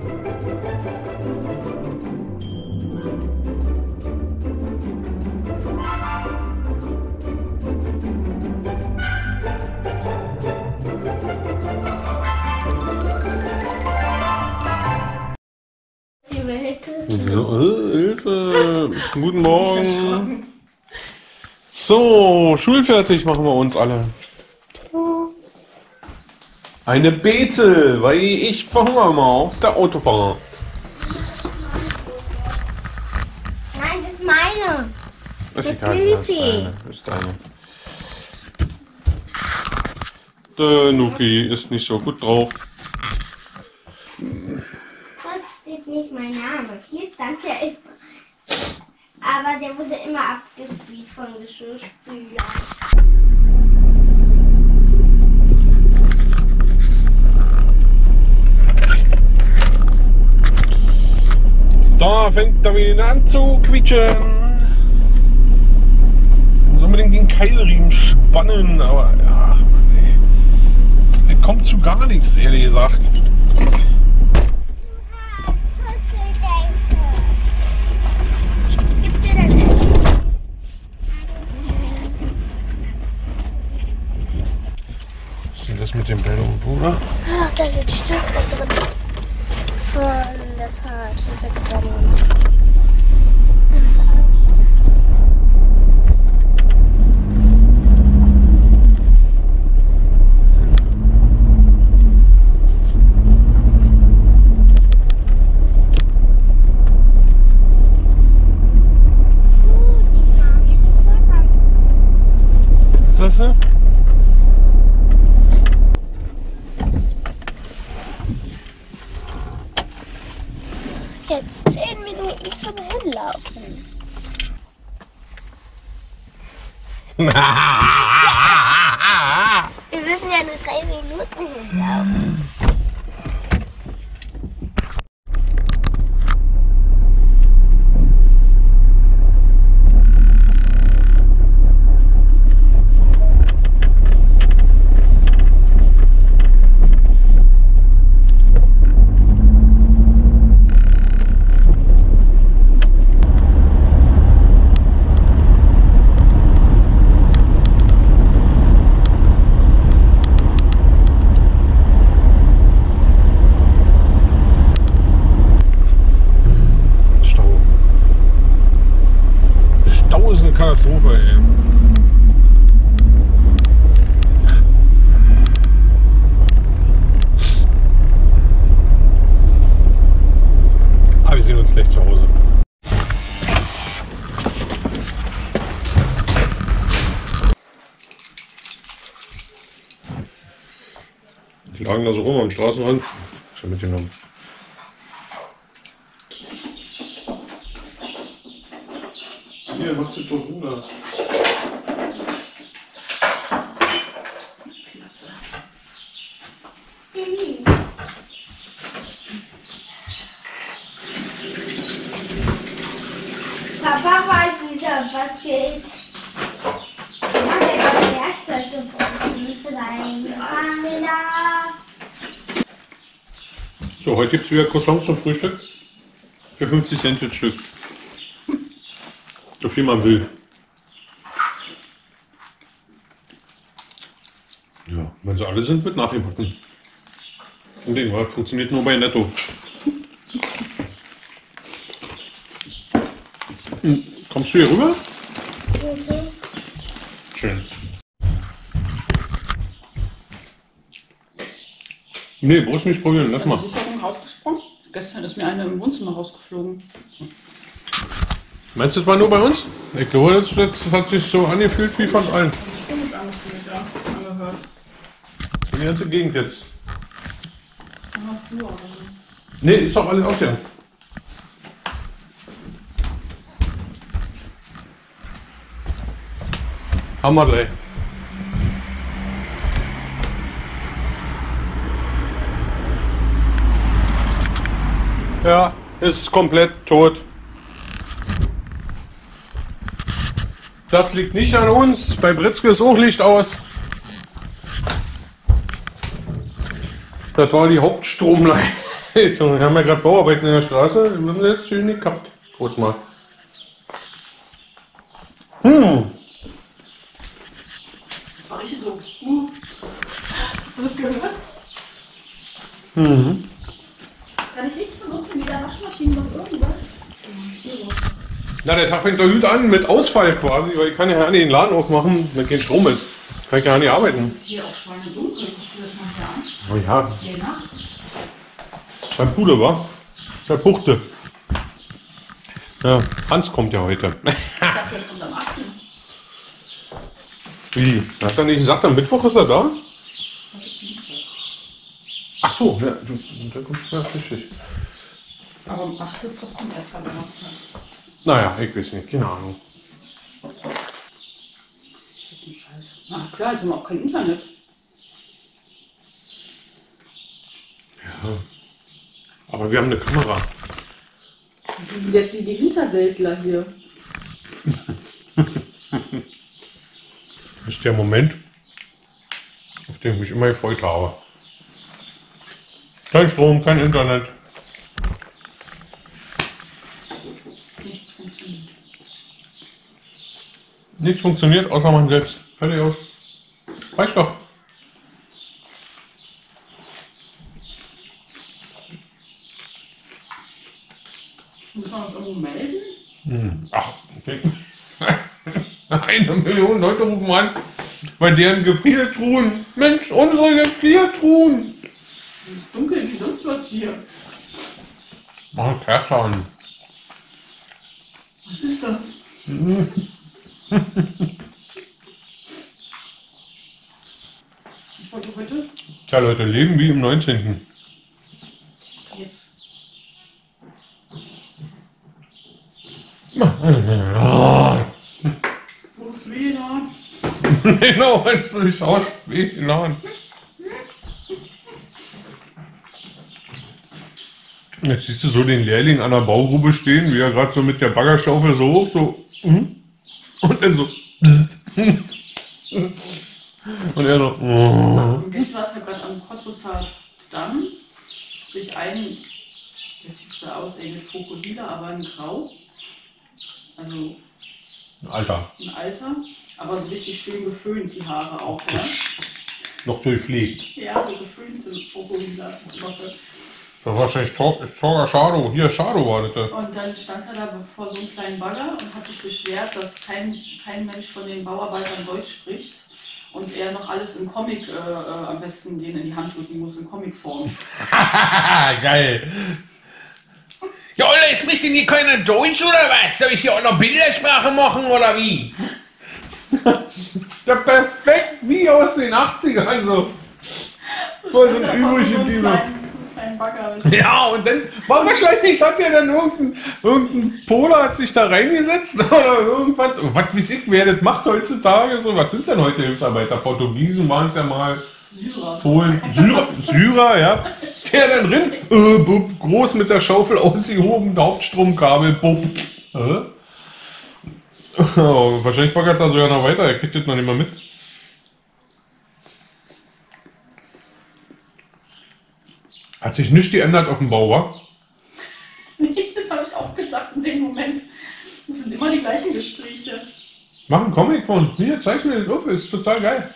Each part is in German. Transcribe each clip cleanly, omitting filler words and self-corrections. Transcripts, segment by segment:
So, Hilfe! Guten Morgen! So, schulfertig machen wir uns alle. Eine Beete, weil ich verhungere mal auf der Autofahrt. Nein, das ist meine. Das ist egal, das ist deine. Der Nuki ist nicht so gut drauf. Dort steht nicht mein Name. Hier stand ja immer. Aber der wurde immer abgespielt von Geschirrspülern. Da fängt er wieder an zu quietschen. Ich muss unbedingt den Keilriemen spannen, aber ja, Mann, ey. Es kommt zu gar nichts, ehrlich gesagt. Gib dir dein Essen. Was ist denn das mit dem Bellum, Bruder? Ach, da sind Stück da drin. Von der Fahrt. Was ist das? Jetzt 10 Minuten zum Hinlaufen. Wir müssen ja nur 3 Minuten hinlaufen. Katastrophe, ey. Aber wir sehen uns gleich zu Hause. Die lagen da so rum am Straßenrand. Schon mitgenommen. Hier, machst du doch runter. Papa weiß, wie was geht. Hat er gerade Werkzeug gefunden für seinen Fahrräder. So, heute gibt es wieder Croissants zum Frühstück. Für 50 Cent das Stück. So viel man will. Ja, wenn sie alle sind, wird nachgebacken. Und den funktioniert nur bei Netto. Kommst du hier rüber? Okay. Schön. Nee, brauchst du nicht probieren, lass mal. Ist Sicherung rausgesprungen? Gestern ist mir eine im Wohnzimmer rausgeflogen. Meinst du, das war nur bei uns? Ich glaube, das hat sich so angefühlt wie von allen. Komisch angefühlt, ja. Angehört. Die ganze Gegend jetzt. Aha, Flur oder so. Nee, ist doch alles ausgegangen. Hammer gleich. Ja, ist komplett tot. Das liegt nicht an uns. Bei Britzke ist auch Licht aus. Das war die Hauptstromleitung. Wir haben ja gerade Bauarbeiten in der Straße. Wir haben sie jetzt schön gekappt. Kurz mal. Das war richtig so. Hast du das gehört? Kann ich nichts benutzen, weder Waschmaschine noch irgendwas? Na, der Tag fängt doch gut an mit Ausfall quasi, weil ich kann ja nicht den Laden aufmachen, wenn kein Strom ist. Kann ich ja nicht arbeiten. Es ist hier auch schweinedunkel. Das macht ja Angst. Oh ja, Je nach. beim Puder, wa? Der Puchte. Ja, Hans kommt ja heute. Ich dachte, der kommt am 8. Wie? Hat er nicht gesagt, am Mittwoch ist er da? Ach so, ja, da kommst du ja richtig. Aber am 8. ist trotzdem erst am Donnerstag. Naja, ich weiß nicht, keine Ahnung. Das ist ein Scheiß. Na klar, jetzt haben wir auch kein Internet. Ja. Aber wir haben eine Kamera. Die sind jetzt wie die Hinterwäldler hier. Das ist der Moment, auf den ich mich immer gefreut habe. Kein Strom, kein Internet. Nichts funktioniert. Nichts funktioniert, außer man selbst. Fertig aus. Reicht doch. Muss man uns irgendwo melden? Ach, okay. 1 Million Leute rufen an, bei deren Gefriertruhen. Mensch, unsere Gefriertruhen. Es ist dunkel wie sonst was hier. Mach Kerze an. Was ist das? Ich wollte heute Tja Leute, leben wie im 19. jetzt. Wo ist WLAN? Genau, jetzt will ich aus WLAN. Jetzt siehst du so den Lehrling an der Baugrube stehen, wie er gerade so mit der Baggerschaufel so hoch, so. Und dann so. Und er so. Und gestern war es ja gerade am Cottbusser Damm. Sich der Typ sah aus mit Krokodile, aber in Grau. Also Alter, ein Alter, aber so richtig schön geföhnt, die Haare auch, ja? noch durchfliegt. Ja, so geföhnte Krokodile. Das war wahrscheinlich Torger Shadow. Hier, Shadow war das. Und dann stand er da vor so einem kleinen Bagger und hat sich beschwert, dass kein Mensch von den Bauarbeitern Deutsch spricht und er noch alles im Comic am besten denen in die Hand drücken muss, in Comicform. Geil. Ja, oder ist mich denn hier keiner Deutsch oder was? Soll ich hier auch noch Bildersprache machen oder wie? Ja, perfekt wie aus den 80ern. So. Voll so ein übrig geblieben. Ein Bagger. Ja, und dann war wahrscheinlich, hat ja dann irgendein Poler hat sich da reingesetzt oder irgendwas. Was weiß ich, wer das macht heutzutage? So, was sind denn heute Hilfsarbeiter? Portugiesen waren es ja mal. Syrer. Polen, Syrer, ja. Der dann drin, bup, groß mit der Schaufel ausgehoben, Hauptstromkabel, bup. Wahrscheinlich baggert er sogar noch weiter, er kriegt das noch nicht mal mit. Hat sich nichts geändert auf dem Bau, wa? Nee, das habe ich auch gedacht in dem Moment. Das sind immer die gleichen Gespräche. Mach einen Comic von. Hier, zeig mir das auf, ist total geil.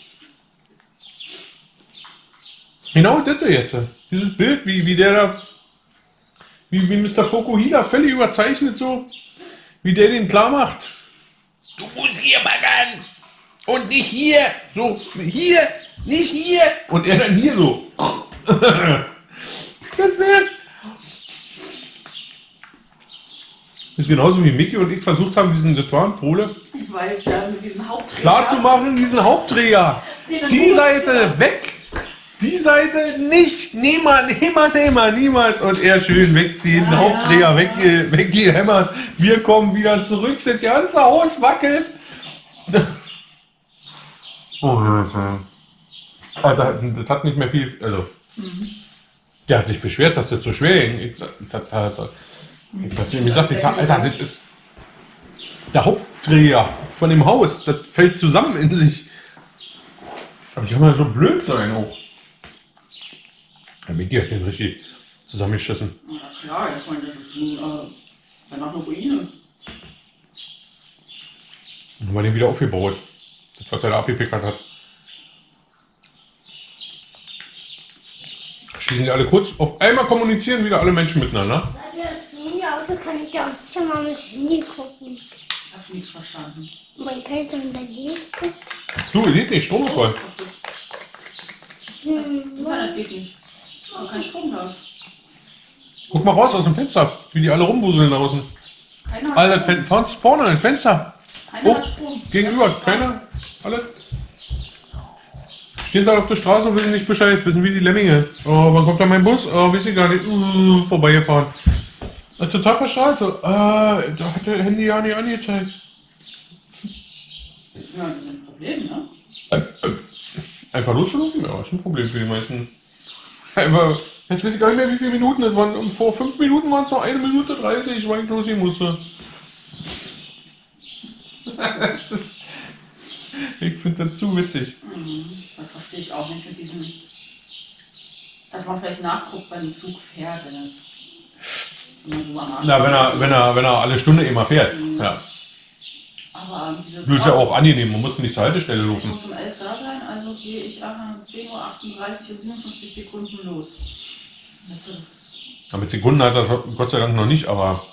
Genau das jetzt. Dieses Bild, wie der da, wie Mr. Fokuhila, völlig überzeichnet so, wie der den klar macht. Du musst hier baggern und nicht hier. So, hier, nicht hier. Und er dann hier so. Das wär's. Das ist genauso wie Micky und ich versucht haben, das waren Pole, Ich weiß ja, mit diesen Hauptträger. klar zu machen, diesen Hauptträger. Die Seite weg. Die Seite nicht, niemals. Und er schön weg, den Ja, Hauptträger ja. weggehämmert. Wir kommen wieder zurück, das ganze Haus wackelt. Oh, Alter, das hat nicht mehr viel, also. Der hat sich beschwert, dass das so schwer ging. Ich hab zu ihm gesagt, Alter, das ist der Hauptträger von dem Haus. Das fällt zusammen in sich. Aber ich kann mal so blöd sein auch. Der Micky hat den richtig zusammengeschissen. Na klar, ich meine, das ist danach eine Ruine. Und haben wir den wieder aufgebaut. Das, was er da abgepickert hat. Schließen die alle kurz auf einmal kommunizieren wieder alle Menschen miteinander. Weil das tun ja auch, so kann ich ja auch nicht mal mit Handy gucken. Ich habe nichts verstanden. Man kann dann dagegen gucken. Du, geht nicht, Strom ist voll. Internet geht nicht. Aber kein Strom da ist. Guck mal raus aus dem Fenster, wie die alle rumwuseln draußen. Keiner hat Alle Strom. vorne ein Fenster. Keiner hat Strom. Gegenüber, Ganze Straße. keiner. Alle. Stehen sie alle auf der Straße und wissen nicht Bescheid, wissen wie die Lemminge. Oh, wann kommt da mein Bus? Oh, weiß ich gar nicht. Vorbeigefahren. Total verstrahlt. So. Da hat der Handy ja nicht angezeigt. Ja, das ist ein Problem, ne? Einfach loszulaufen? Ja, ist ein Problem für die meisten. Einfach, jetzt weiß ich gar nicht mehr, wie viele Minuten es waren. Vor 5 Minuten waren es noch 1 Minute 30, weil ich losgehen musste. Ich finde das zu witzig. Das verstehe ich auch nicht mit diesem. Dass man vielleicht nachguckt, wenn ein Zug fährt, wenn es. Wenn man so am Arsch Na, wenn er alle Stunde immer fährt. Ja. Aber dieses. Das ist ja auch angenehm, man muss nicht zur Haltestelle Ich laufen. muss um 11 da sein, also gehe ich 10:38 Uhr und 57 Sekunden los. Weißt du, das. Ja, mit Sekunden hat er Gott sei Dank noch nicht, aber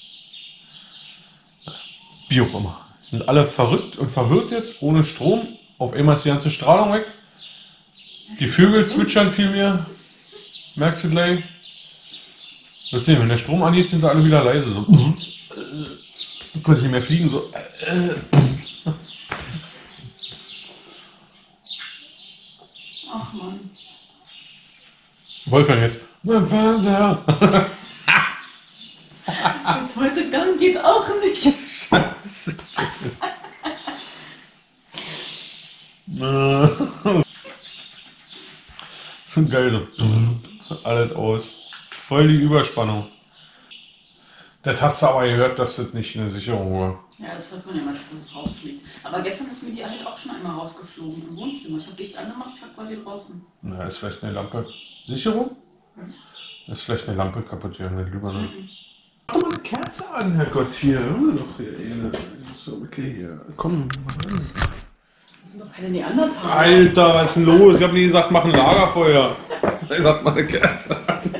wie auch immer. Sind alle verrückt und verwirrt jetzt, ohne Strom. Auf einmal ist die ganze Strahlung weg. Die Vögel zwitschern viel mehr. Merkst du gleich? Das sehen, wenn der Strom angeht, sind sie alle wieder leise. So. Können nicht mehr fliegen. So. Ach Mann. Wolfgang jetzt. Mein Fernseher. Der zweite Gang geht auch nicht. Geil so. Alles aus. Voll die Überspannung. Der hast du aber gehört, dass das nicht eine Sicherung war. Ja, das hört man ja meistens, dass es rausfliegt. Aber gestern ist mir die halt auch schon einmal rausgeflogen im Wohnzimmer. Ich habe Licht angemacht, zack, war die draußen. Na, ist vielleicht eine Lampe. Sicherung? Ist vielleicht eine Lampe kaputt hier, nicht lieber, ne? Mach doch mal eine Kerze an, Herrgott, hier. Doch hier, so, okay, hier. Komm, mal ran. Das sind doch keine Neandertaler. Alter, was ist denn los? Ich hab nie gesagt, mach ein Lagerfeuer. Ich sag mal eine Kerze an.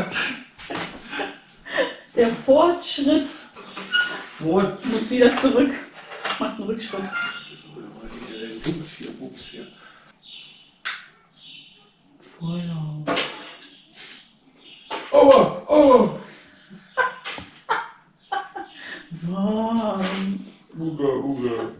Der Fortschritt muss wieder zurück. Macht einen Rückschritt. Ups hier. Feuer. Oh! Warm. Uga.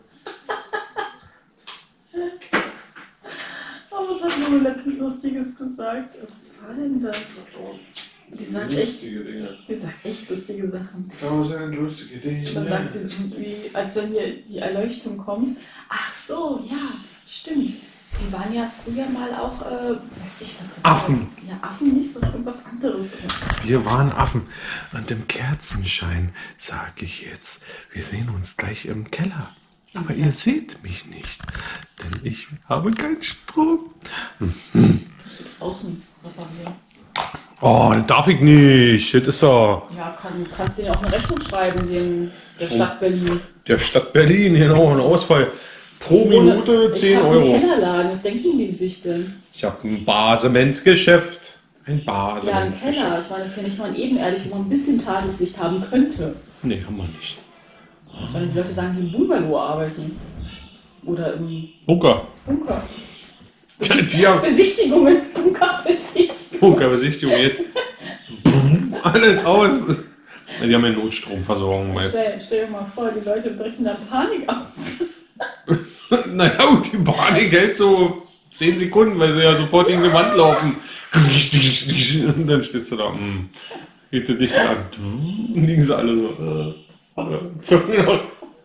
Oh, was hat Mama letztens Lustiges gesagt? Was war denn das? Die sagt echt lustige Sachen. Tausend lustige Dinge. Dann sagt sie irgendwie, als wenn hier die Erleuchtung kommt. Ach so, ja, stimmt. Die waren ja früher mal auch, weiß ich was das Affen. war. Ja, Affen nicht, sondern irgendwas anderes. Wir waren Affen. Und im Kerzenschein sage ich jetzt, wir sehen uns gleich im Keller. Aber ihr seht mich nicht, denn ich habe keinen Strom. Das draußen reparieren. Oh, das darf ich nicht. Das ist doch Ja, kannst du dir auch eine Rechnung schreiben, der Stadt Berlin. der Stadt Berlin, genau, ein Ausfall. Pro Minute 10 Ich hab Euro. einen Kellerladen, was denken die sich denn? Ich habe ein Basementgeschäft. Ein Ja, ein Basementgeschäft. Keller. Ich meine, das ist ja nicht mal ein ebenerdig, wo man ein bisschen Tageslicht haben könnte. Nee, haben wir nicht. Sondern die Leute sagen, die im Bungalow arbeiten. Oder im Bunker. Bunker. Die haben Besichtigungen. Bunkerbesichtigungen. Bunkerbesichtigung jetzt. Alles aus. Die haben ja Notstromversorgung meist. Stell dir mal vor, die Leute brechen da Panik aus. Naja, und die Panik hält so 10 Sekunden, weil sie ja sofort gegen die Wand laufen. Und dann stehst du da, geht dir dicht an. Und liegen sie alle so. Zucken noch.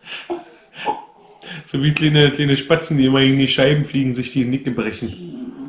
So wie kleine Spatzen, die immer gegen die Scheiben fliegen, sich die Nicke brechen.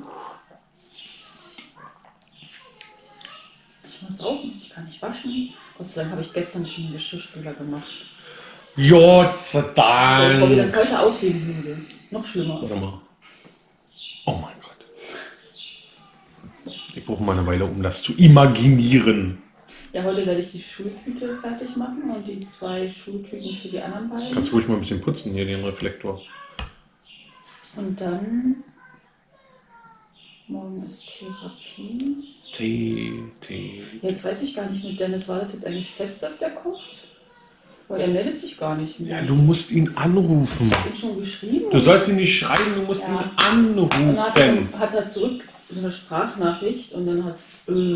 Ich muss saugen, ich kann nicht waschen. Gott sei Dank habe ich gestern schon einen Geschirrspüler gemacht. Gott sei Stell dir vor, wie Dank. das heute aussehen würde. Noch schlimmer. Warte mal. Oh mein Gott. Ich brauche mal eine Weile, um das zu imaginieren. Ja, heute werde ich die Schultüte fertig machen und die 2 Schultüten für die anderen beiden. Kannst du ruhig mal ein bisschen putzen hier, den Reflektor. Und dann... Morgen ist Therapie. Jetzt weiß ich gar nicht mit Dennis, war das jetzt eigentlich fest, dass der kocht? Weil er meldet sich gar nicht mehr. Ja, du musst ihn anrufen. Ich habe ihn schon geschrieben. Du sollst ihn nicht schreiben, du musst ihn anrufen. Und dann hat er zurück so eine Sprachnachricht und dann hat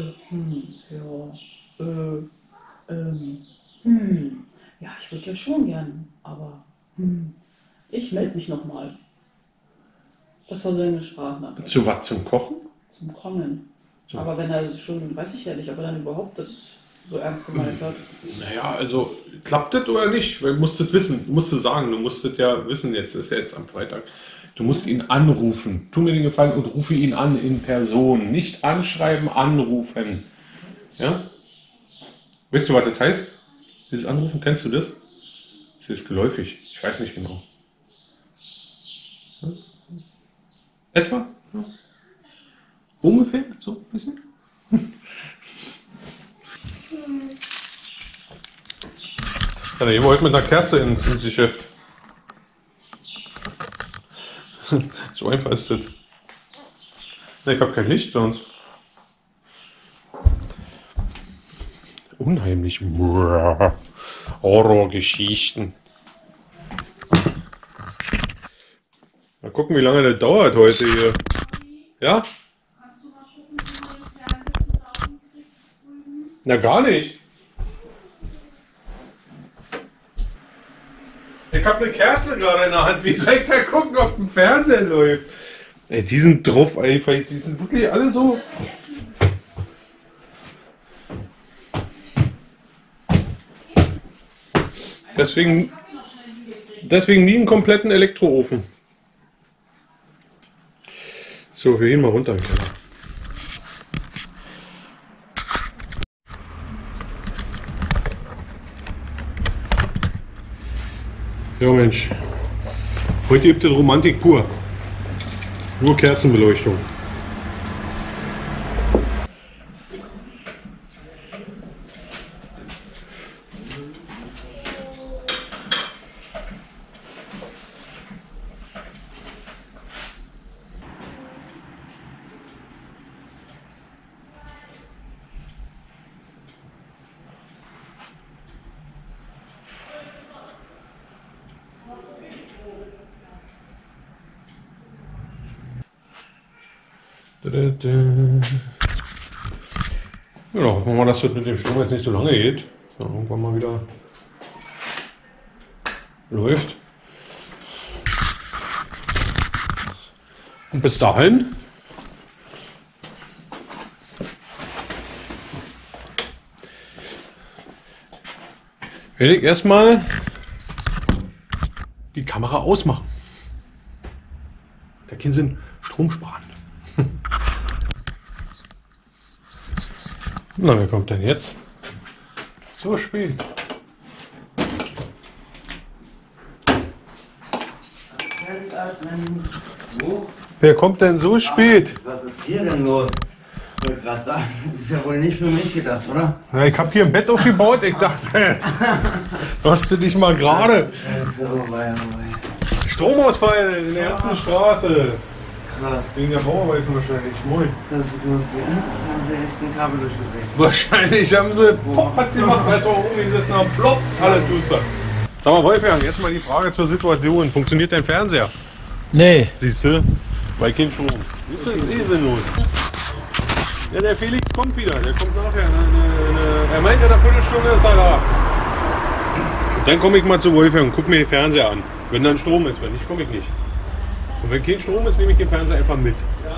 ja, ich würde ja schon gern, aber ich melde mich nochmal. Das war seine Sprachnachricht. Zu was? Zum Kochen? Zum Kommen. Aber wenn er das schon, weiß ich ja nicht, ob er dann überhaupt das so ernst gemeint hat. Naja, also klappt das oder nicht? Weil du musst das wissen, du musst es sagen, du musst das ja wissen, jetzt ist jetzt am Freitag. Du musst ihn anrufen. Tu mir den Gefallen und rufe ihn an in Person. Nicht anschreiben, anrufen. Ja? Weißt du, was das heißt? Dieses Anrufen, kennst du das? Das ist geläufig. Ich weiß nicht genau. Ja? Etwa? Ja. Ungefähr? So ein bisschen? Ja, dann gehen wir heute mit einer Kerze ins Geschäft. So einfach ist das. Ne, ich habe kein Licht sonst. Unheimlich. Horrorgeschichten. Mal gucken, wie lange das dauert heute hier. Ja? Kannst du mal gucken, wie du den Fernseher zu laufen kriegst drüben? Na, gar nicht. Ich habe eine Kerze gerade in der Hand. Wie soll ich da gucken, ob ein Fernseher läuft? Ey, die sind drauf einfach. Die sind wirklich alle so. Deswegen nie einen kompletten Elektroofen. So, wir gehen mal runter. Ja Mensch, heute gibt es Romantik pur. Nur Kerzenbeleuchtung. Ja, hoffen wir mal, dass das mit dem Strom jetzt nicht so lange geht. Ja, irgendwann mal wieder läuft. Und bis dahin werde ich erstmal die Kamera ausmachen. Der Kind sind Strom sparen. Na, wer kommt denn jetzt? So spät. Wer kommt denn so spät? Was ist hier denn los? Ich wollte gerade sagen, das ist ja wohl nicht für mich gedacht, oder? Ja, ich habe hier ein Bett aufgebaut. Ich dachte, hast du dich mal gerade. Stromausfall in der ganzen Straße. Krass. Wegen der Bauarbeit wahrscheinlich. Moin. Das ist los. Haben sie echt ein Kabel durchgesägt. Wahrscheinlich haben sie Pop hat sie gemacht, als wir oben gesessen haben. Plopp, alles duster. Sag mal, Wolfgang, jetzt mal die Frage zur Situation. Funktioniert dein Fernseher? Nee. Siehst du? Weil kein Strom. Siehst du, ist sinnlos. Ja, der Felix kommt wieder. Der kommt nachher. Er meint ja, eine Viertelstunde ist er da. Und dann komme ich mal zu Wolfgang und guck mir den Fernseher an. Wenn dann Strom ist. Wenn nicht, komme ich nicht. Und wenn kein Strom ist, nehme ich den Fernseher einfach mit.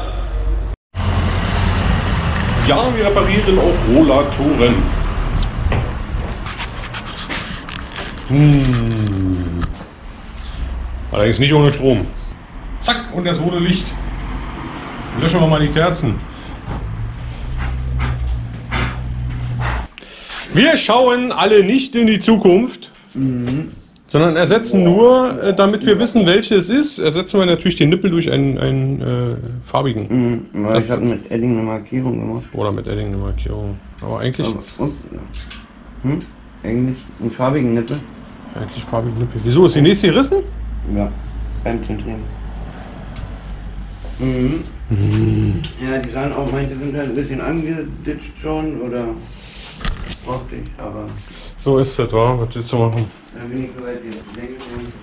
Ja, wir reparieren auch Rollatoren. Allerdings nicht ohne Strom. Zack, und das rote Licht. Löschen wir mal die Kerzen. Wir schauen alle nicht in die Zukunft, Sondern ersetzen nur, damit wir wissen, welche es ist, ersetzen wir natürlich den Nippel durch einen farbigen. Weil ich habe mit Edding eine Markierung gemacht. Oder mit Edding eine Markierung. Aber eigentlich... Eigentlich einen farbigen Nippel. Eigentlich farbigen Nippel. Wieso? Ist die nächste gerissen? Ja, beim Zentrieren. Ja, die sahen auch, manche sind halt ein bisschen angeditscht schon oder frostig, aber... So ist das, wa? Was willst du machen? Da bin ich soweit jetzt länger schon.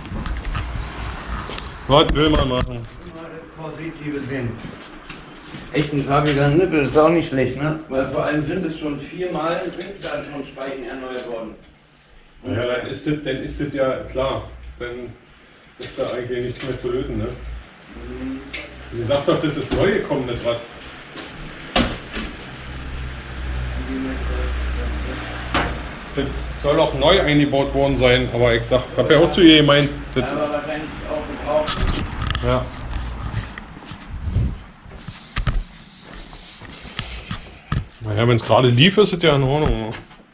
Was will man machen? Immer das Positive sehen. Echt ein farbiger Nippel ist auch nicht schlecht, ne? Weil vor allem sind es schon 4 Mal sind da schon Speichen erneuert worden. Ja, dann ist das ja klar. Dann ist da eigentlich nichts mehr zu lösen, ne? Sie sagt doch, das ist neu gekommen, das Rad. Das soll auch neu eingebaut worden sein, aber ich habe ja auch zu ihr gemeint. Das aber wahrscheinlich auch gebraucht. ja. Naja, wenn es gerade lief, ist es ja in Ordnung.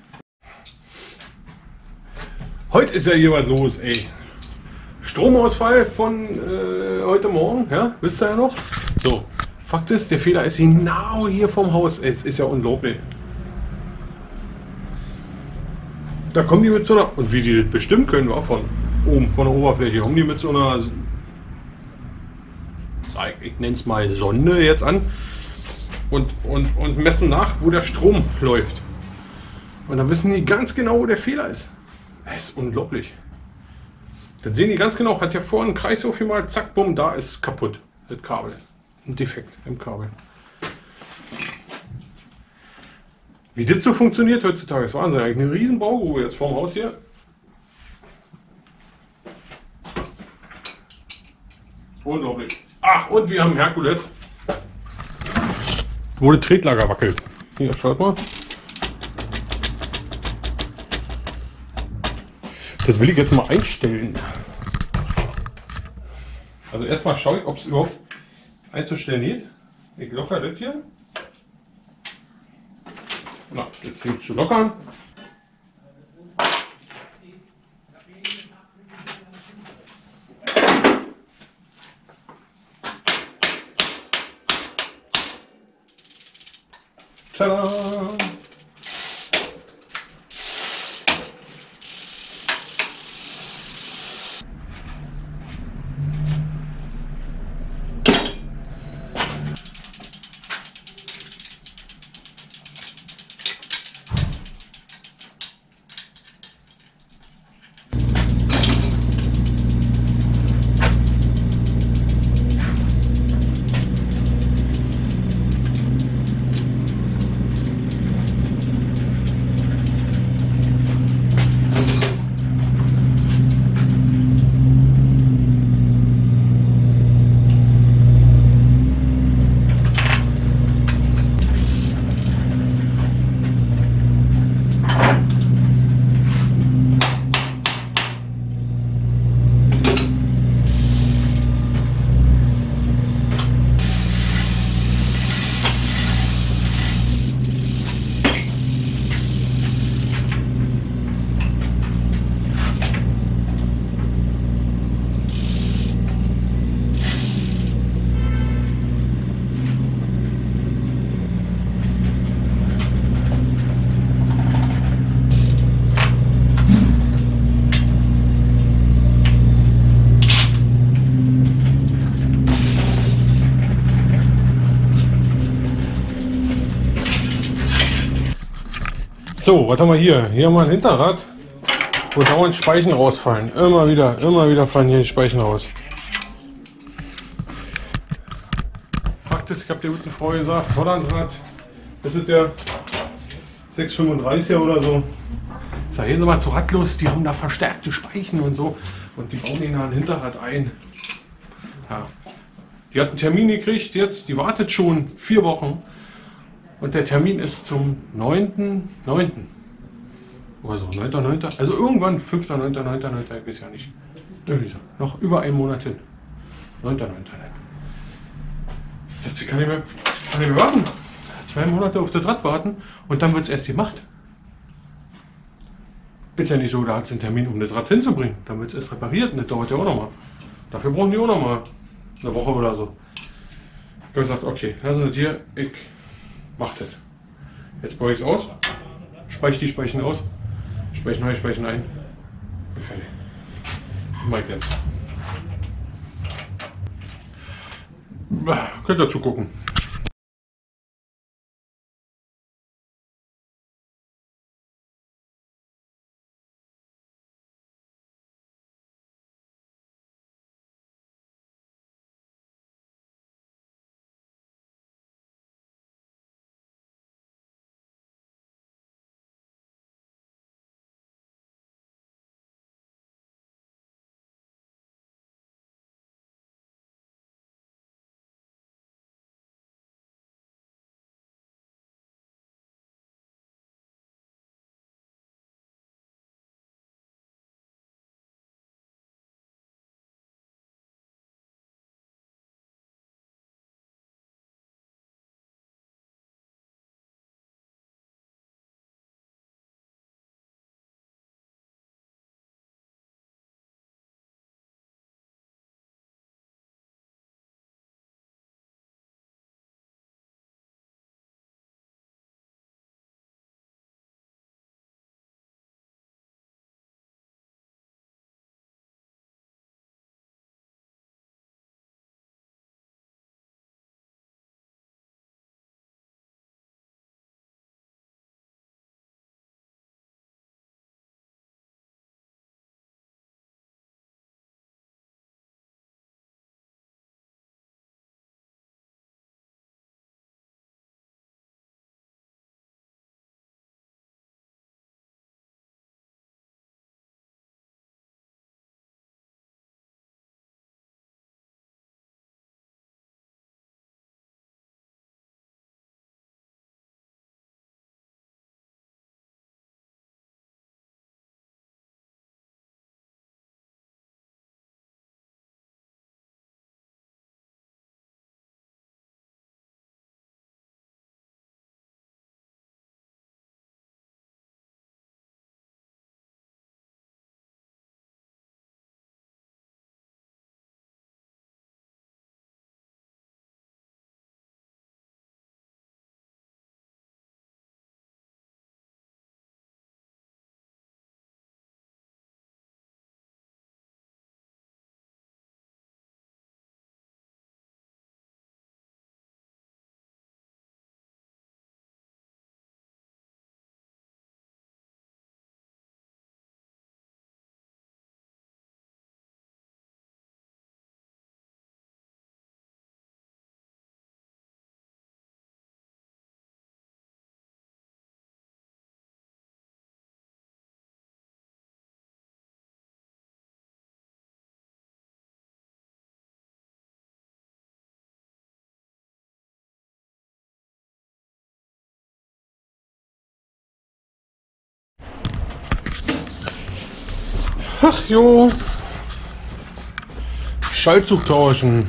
Heute ist ja hier was los, ey. Stromausfall von heute Morgen, ja, wisst ihr ja noch? So, Fakt ist, der Fehler ist genau hier vom Haus. Es ist ja unglaublich. Da kommen die mit so einer, und wie die das bestimmen können, war von oben, von der Oberfläche, kommen die mit so einer, ich nenne es mal Sonde jetzt an und messen nach, wo der Strom läuft. Und dann wissen die ganz genau, wo der Fehler ist. Das ist unglaublich. Das sehen die ganz genau, hat ja vorhin einen Kreis aufgemalt, zack, bumm, da ist kaputt, das Kabel. Ein Defekt im Kabel. Wie das so funktioniert heutzutage, ist Wahnsinn. Eigentlich eine riesen Baugrube jetzt vorm Haus hier. Unglaublich. Ach, und wir haben Herkules, wo das Tretlager wackelt. Hier, schaut mal. Das will ich jetzt mal einstellen. Also erstmal schaue ich, ob es überhaupt einzustellen geht. Ich locker das hier. Na, das fängt zu lockern. Tada! So, was haben wir hier? Hier haben wir ein Hinterrad, wo dauernd Speichen rausfallen. Immer wieder fallen hier die Speichen raus. Fakt ist, ich habe der guten Frau gesagt, Hollandrad, das ist der 635er oder so. Ich sage, gehen Sie mal zu Radlos, die haben da verstärkte Speichen und so. Und die bauen ihnen da ein Hinterrad ein. Ja. Die hat einen Termin gekriegt jetzt, die wartet schon 4 Wochen. Und der Termin ist zum 9.9. Oder so, 9.9. Also irgendwann 5.9., ich weiß ja nicht. Irgendwie so. Noch über einen Monat hin. 9.9. Jetzt kann ich mehr warten. 2 Monate auf das Rad warten und dann wird es erst gemacht. Ist ja nicht so, da hat sie einen Termin, um das Rad hinzubringen. Dann wird es erst repariert und das dauert ja auch nochmal. Dafür brauchen die auch nochmal eine Woche oder so. Ich habe gesagt, okay, lassen Sie das hier, ich mach das. Jetzt baue ich es aus, speichere die Speichen aus, speichen neu, speichen ein und fertig. Das mache ich jetzt. Könnt ihr zugucken. Ach jo, Schaltzug tauschen.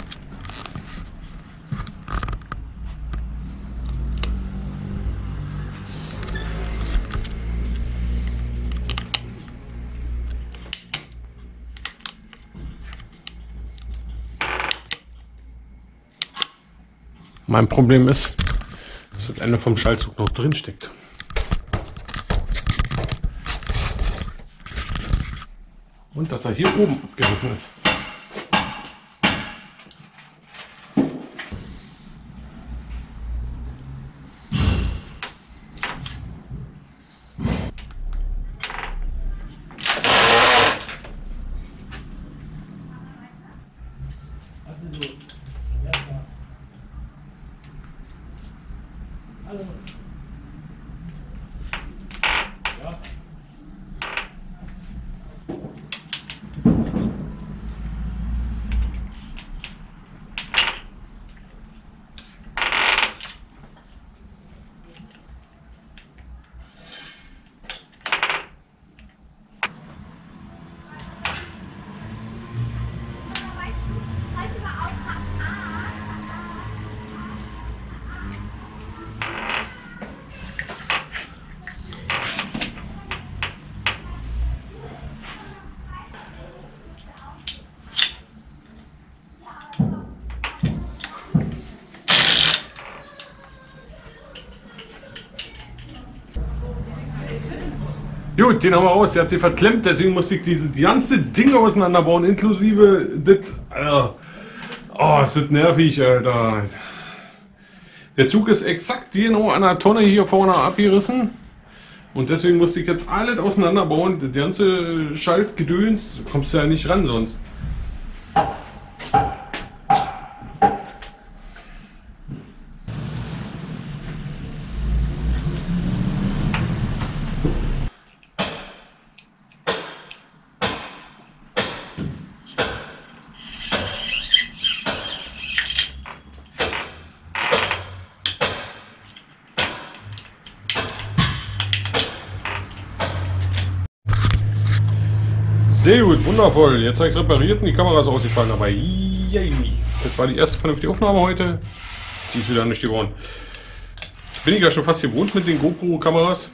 Mein Problem ist, dass das Ende vom Schaltzug noch drin steckt. Und dass er hier oben abgerissen ist. Gut, den haben wir aus. Der hat sich verklemmt, deswegen musste ich diese ganze Dinge auseinanderbauen, inklusive das. Alter. Oh, ist das nervig, Alter. Der Zug ist exakt genau an der Tonne hier vorne abgerissen. Und deswegen musste ich jetzt alles auseinanderbauen. Das ganze Schaltgedöns kommst du ja nicht ran sonst. Sehr gut, wundervoll. Jetzt habe ich es repariert und die Kamera ist ausgefallen. Aber yay. Das war die erste vernünftige Aufnahme heute. Die ist wieder nicht geworden. Ich bin ja schon fast gewohnt mit den GoPro-Kameras.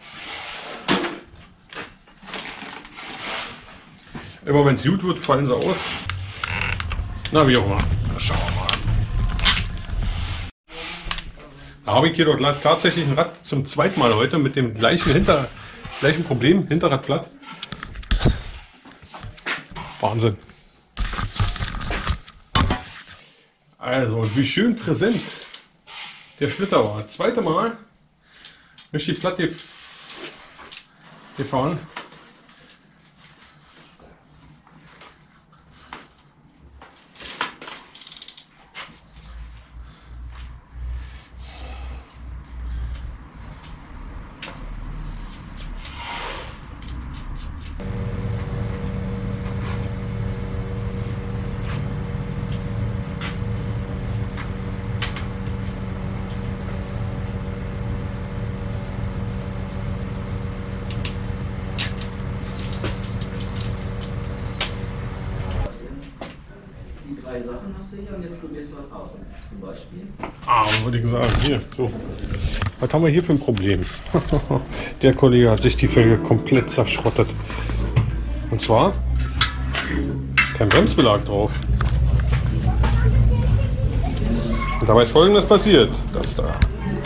Immer wenn es gut wird, fallen sie aus. Na, wie auch immer. Na, schauen wir mal. Da habe ich hier doch tatsächlich ein Rad zum zweiten Mal heute mit dem gleichen Problem. Hinterrad platt. Wahnsinn. Also, wie schön präsent der Schlitter war. Zweite Mal richtig platt gefahren. Sachen hast du hier und jetzt probierst du was aus. Zum Beispiel. Würde ich sagen, hier, so. Was haben wir hier für ein Problem? Der Kollege hat sich die Felge komplett zerschrottet. Und zwar ist kein Bremsbelag drauf. Und dabei ist Folgendes passiert. Das da.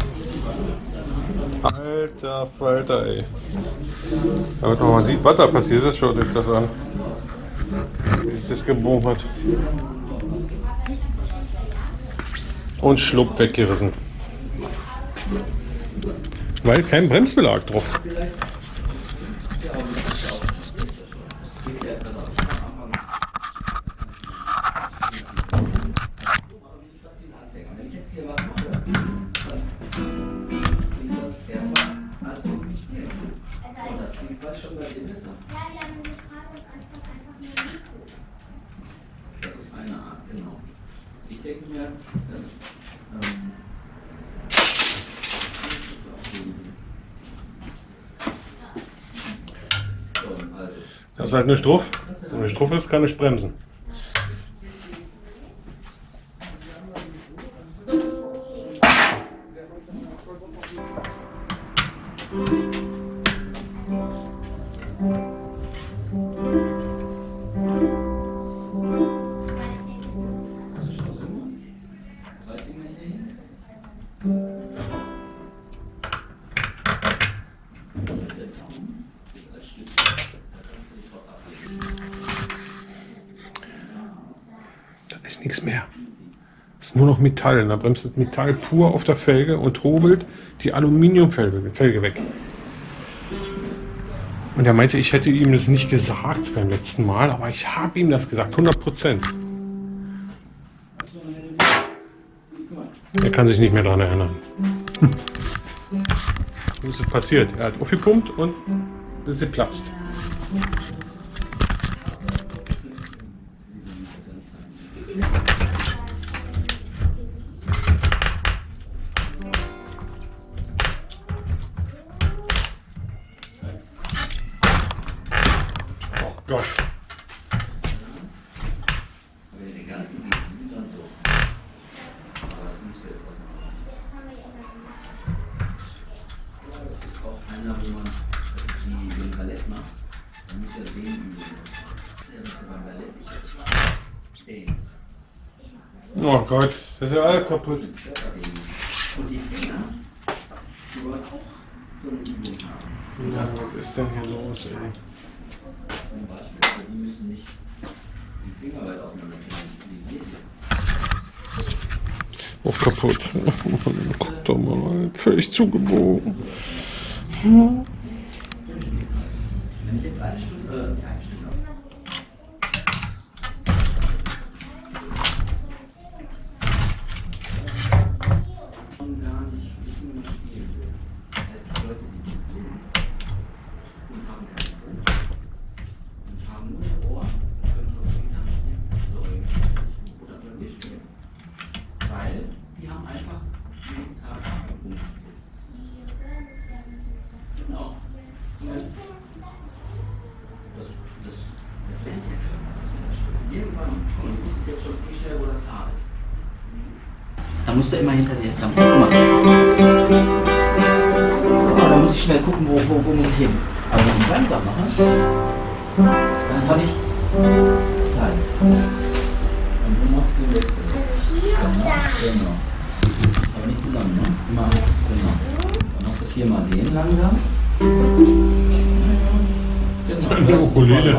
Alter Falter, ey. Damit man mal sieht, was da passiert ist, schaut euch das an. Wie sich das gebogen hat. Und schlupp weggerissen. Weil kein Bremsbelag drauf. Das ist eine Art, genau. Ich denke mir, dass da ist halt eine Struff. Und eine Struff ist, kann ich bremsen. Ist nichts mehr. Ist nur noch Metall. Da bremst das Metall pur auf der Felge und hobelt die Aluminiumfelge weg. Und er meinte, ich hätte ihm das nicht gesagt beim letzten Mal, aber ich habe ihm das gesagt, 100%. Er kann sich nicht mehr daran erinnern. Was ist passiert? Er hat aufgepumpt und ist geplatzt. Gott. den ganzen Dienst und so. Aber das müsste etwas machen. Ja, das ist auch einer, wo man, das ist wie den Ballett machst, dann musst du ja den üben. Das ist ja beim Ballett nicht jetzt mal. Dance. Oh Gott, das ist ja alles kaputt. Und die Finger, die wollen auch so eine Übung haben. Ja, was ist denn hier los, ey? Die müssen nicht die Finger weit auseinanderkriegen. Oh, kaputt. Guck doch mal, völlig zugebogen. Wenn ich jetzt eine Stunde gar nicht wissen, wie man spielen will. Es gibt Leute, die sind blind und haben keine Ohren. Und haben nur Ohren und können nur Gitarre spielen. So oder Klavier spielen. Weil die haben einfach jeden Tag rumgespielt. Genau. Das lernt der Körper, das ist ja schön. Irgendwann, und du wusstest jetzt schon ziemlich schnell, wo das Haar ist. Da musst du immer hinter dir machen. Da muss ich schnell gucken, wo muss ich hin. Aber wenn ich langsam mache, dann habe ich Zeit. Und du machst den Wechsel. Genau. Aber nicht zusammen, ne? Immer, genau. Dann machst du 4 mal den langsam. Jetzt eine Ukulele.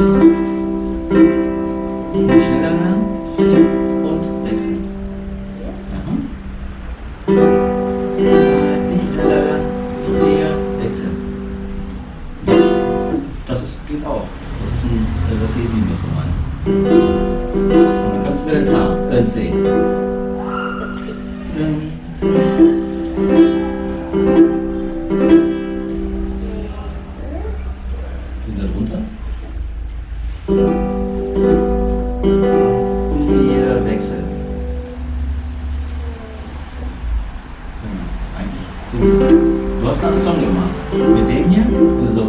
Schneller werden. 4 und wechseln. Aha. Nicht schneller werden. 4, wechseln. Das geht auch. Das ist das G7, was du meinst. Und dann kannst du wieder ins H, C. Sind wir runter? 4 wechseln. Genau, eigentlich so ist es. Du hast gerade einen Song gemacht. Mit dem hier, also.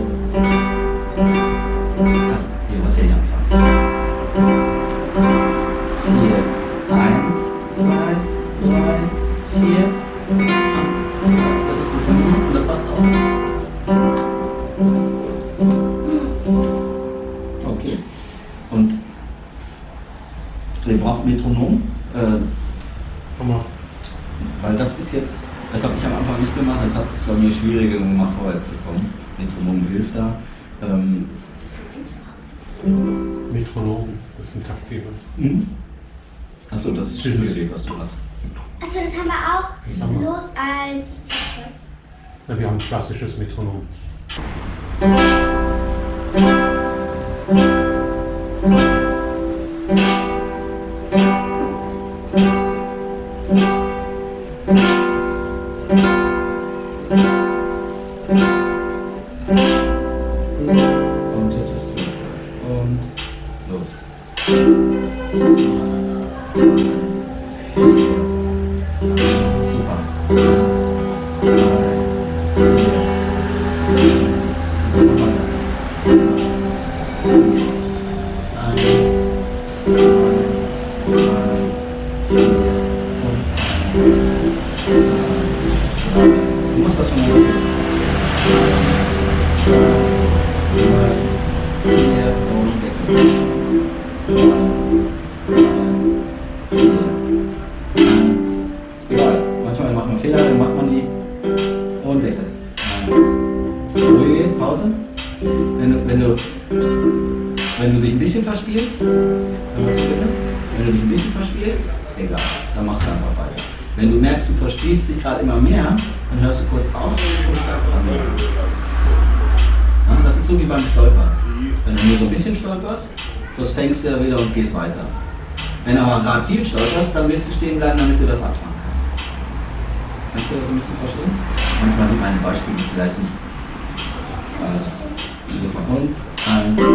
Hier, was hier anfangen. 4, 1, 2, 3, 4, 1, 2. Das hast du schon gemacht und das passt auch. Okay. Und ihr braucht Metronom, weil das ist jetzt, das habe ich am Anfang nicht gemacht, das hat es bei mir schwieriger gemacht, vorwärts zu kommen. Metronom hilft da. Metronom, das ist ein Taktgeber. Achso, das ist Spielgerät, was du hast. Achso, das haben wir auch. Los als. Ja, wir haben ein klassisches Metronom. Und jetzt bist du. Und los. Super. Du machst das schon mal. 2, 3, 4 und wechseln. 2, 3, 4, 1. Egal. Manchmal macht man Fehler, dann macht man die und wechselt. Ruhige Pause. Wenn du dich ein bisschen verspielst, dann was bitte? Wenn du dich ein bisschen verspielst, egal, dann machst du einfach weiter. Wenn du merkst, du verspielst dich gerade immer mehr, dann hörst du kurz auf und startest an. Ja, das ist so wie beim Stolpern. Wenn du nur so ein bisschen stolperst, das fängst du ja wieder und gehst weiter. Wenn du aber gerade viel stolperst, dann willst du stehen bleiben, damit du das abfangen kannst. Kannst du das so ein bisschen verstehen? Manchmal sind meine Beispiele vielleicht nicht. Super. Und 1, 2.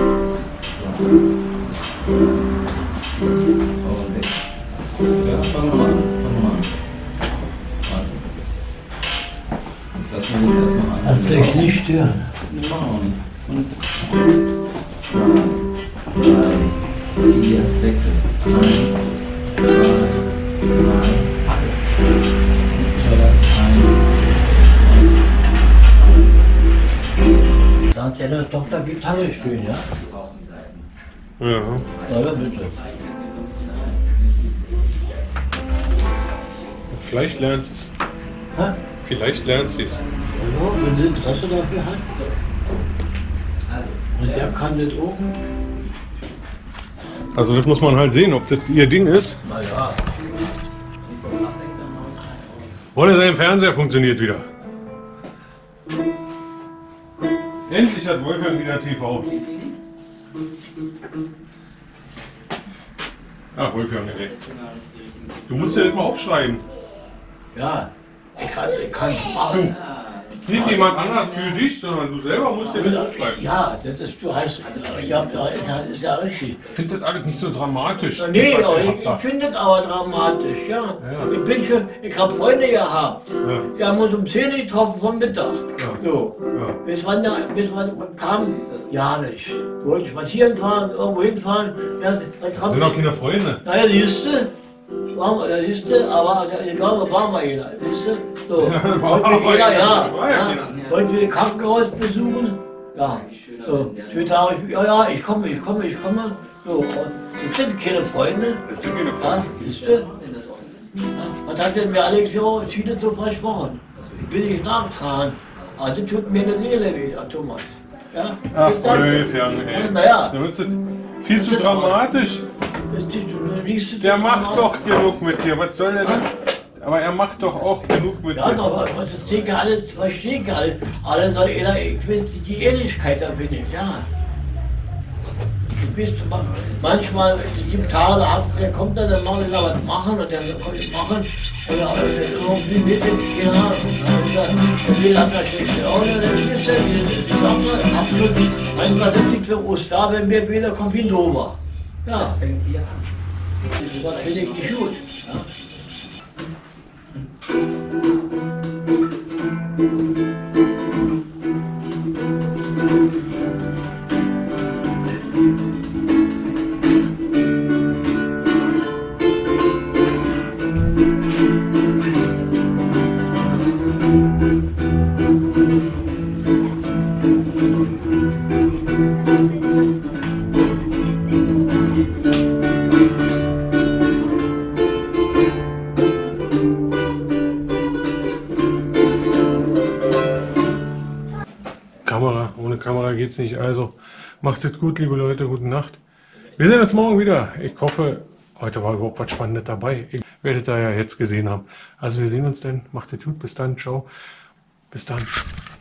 Und weg. Ja, fangen wir mal an. Warte. Jetzt lassen wir den erst noch an. Das will ich nicht stören. Nee, machen wir auch nicht. Und 2, 3, 4, wechseln. 1, 2, 3, Hacke. Schneller. 1, 2, 3, 4. Da hat ja der Doktor Gitarre spielen, ja? Ja. Ja, bitte. Vielleicht lernst du es. Hä? vielleicht lernt sie es. Ja, wenn sie Interesse dafür hat. Und der kann das auch. Also das muss man halt sehen, ob das ihr Ding ist. Naja. Oder sein Fernseher funktioniert wieder. Endlich hat Wolfgang wieder TV. Ach, Wolfgang, ey. Du musst ja das mal aufschreiben. Ja, ich kann machen. Nicht jemand anders für dich, sondern du selber musst dir das aufschreiben. Ja, das ist, du hast, ja, ist ja richtig. Ich finde das alles nicht so dramatisch. Nee, Was aber ihr ich habt da. finde es aber dramatisch, ja. Ja. Ich habe Freunde gehabt. Ja. Die haben uns um 10 Uhr getroffen vom Mittag. Ja. So. Ja. Bis wann kam? Ja nicht. Du wolltest spazieren fahren, irgendwo hinfahren. Ja, dann kam, Sind auch keine Freunde. naja, siehst du? Aber da waren wir jeder, siehst du? So. Wollten wir jeder, ja. Wollten wir das Krankenhaus besuchen? Ja. So. 2 Tage, ja, ich komme. So. Und jetzt sind keine Freunde. Das sind keine Ja, Freunde. siehst du? Ja. Was hat denn mir Alex ja viele so versprochen? Ich will nicht nachtragen. Aber das tut mir eine Seele weh, Thomas. Ja? Ach, Bis dann. Wolfgang, ey. Ja, naja. Da ist das viel zu dramatisch. Der macht doch genug mit dir. Was soll der denn? Aber er macht doch auch genug mit Ja, dir. aber das denke alles, verstehe ich alles. Alle soll jeder, ich will die Ehrlichkeit da bin ich, ja. Du bist manchmal, es gibt Tage, der kommt dann mal wieder was machen und der kann ich machen. Oder irgendwie mit dem Kinder, der will hat das schlechte Auge, das ist ja die Sache, absolut. Manchmal sind die für Oster, wenn wir wieder kommen wie Nova. Ja. Das finde ich nicht gut. Ja. Ohne Kamera geht's nicht. Also macht es gut, liebe Leute. Gute Nacht. Wir sehen uns morgen wieder. Ich hoffe, heute war überhaupt was Spannendes dabei. Ihr werdet da ja jetzt gesehen haben. Also wir sehen uns dann. Macht es gut. Bis dann. Ciao. Bis dann.